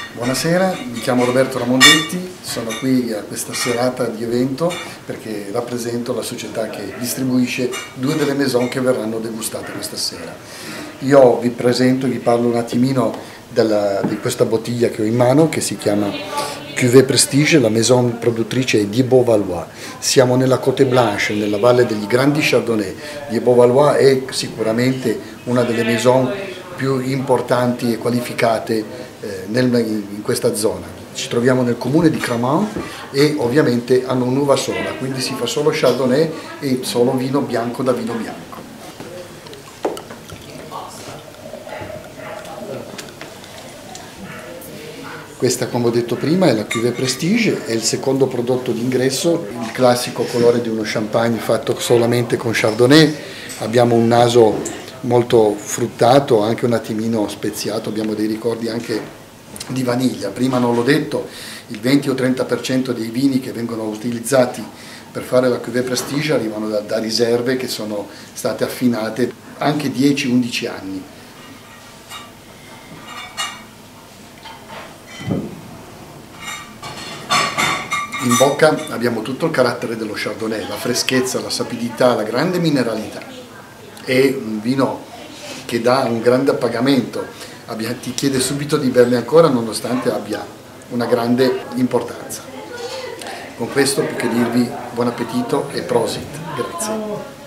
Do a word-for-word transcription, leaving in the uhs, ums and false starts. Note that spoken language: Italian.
Buonasera, mi chiamo Roberto Ramondetti, sono qui a questa serata di evento perché rappresento la società che distribuisce due delle maison che verranno degustate questa sera. Io vi presento, vi parlo un attimino della, di questa bottiglia che ho in mano che si chiama Cuvée Prestige, la maison produttrice è Thiébaut Valois. Siamo nella Côte Blanche, nella valle degli grandi Chardonnay. Thiébaut Valois è sicuramente una delle maison più importanti e qualificate eh, nel, in questa zona. Ci troviamo nel comune di Cramant e ovviamente hanno un'uva sola, quindi si fa solo Chardonnay e solo vino bianco da vino bianco. Questa, come ho detto prima, è la Cuvée Prestige, è il secondo prodotto d'ingresso, il classico colore di uno champagne fatto solamente con Chardonnay. Abbiamo un naso molto fruttato, anche un attimino speziato, abbiamo dei ricordi anche di vaniglia. Prima non l'ho detto, il venti o trenta per cento dei vini che vengono utilizzati per fare la Cuvée Prestige arrivano da, da riserve che sono state affinate anche dieci undici anni. In bocca abbiamo tutto il carattere dello Chardonnay, la freschezza, la sapidità, la grande mineralità. È un vino che dà un grande appagamento, ti chiede subito di berne ancora nonostante abbia una grande importanza. Con questo più che dirvi buon appetito e prosit, grazie.